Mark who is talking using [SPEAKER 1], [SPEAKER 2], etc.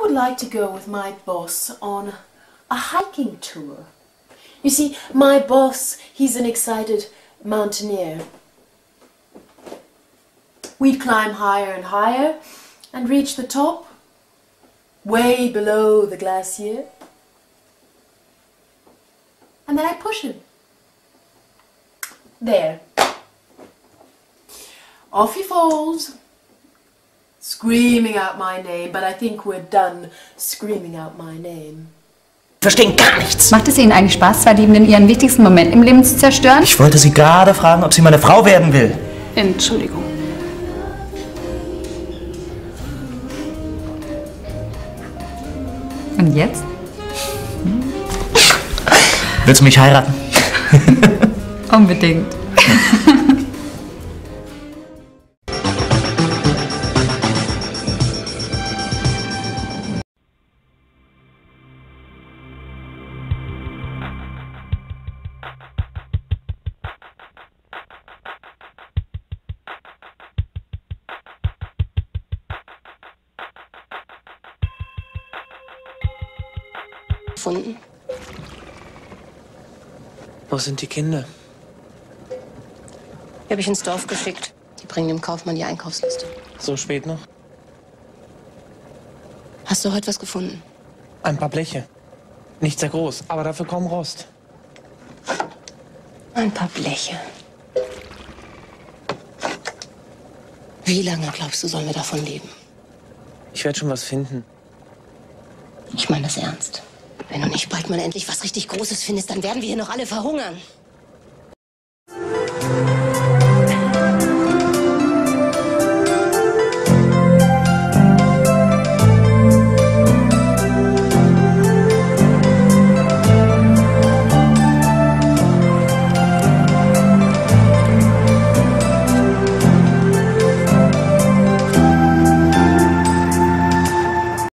[SPEAKER 1] would like to go with my boss on a hiking tour. You see, my boss, he's an excited mountaineer. We'd climb higher and higher and reach the top, way below the glacier. And then I'd push him. There. Off he falls, screaming out my name, but I think we're done screaming out my name.
[SPEAKER 2] Verstehen gar nichts.
[SPEAKER 3] Macht es Ihnen eigentlich Spaß, zwei Liebenden ihren wichtigsten Moment im Leben zu zerstören?
[SPEAKER 2] Ich wollte Sie gerade fragen, ob sie meine Frau werden will.
[SPEAKER 3] Entschuldigung. Und jetzt?
[SPEAKER 2] Willst du mich heiraten?
[SPEAKER 3] Unbedingt.
[SPEAKER 4] Gefunden.
[SPEAKER 5] Wo sind die Kinder?
[SPEAKER 4] Die habe ich ins Dorf geschickt. Die bringen dem Kaufmann die Einkaufsliste.
[SPEAKER 5] So spät noch?
[SPEAKER 4] Hast du heute was gefunden?
[SPEAKER 5] Ein paar Bleche. Nicht sehr groß, aber dafür kaum Rost.
[SPEAKER 4] Ein paar Bleche. Wie lange glaubst du, sollen wir davon leben?
[SPEAKER 5] Ich werde schon was finden.
[SPEAKER 4] Ich meine das ernst. Wenn du nicht bald mal endlich was richtig Großes findest, dann werden wir hier noch alle verhungern.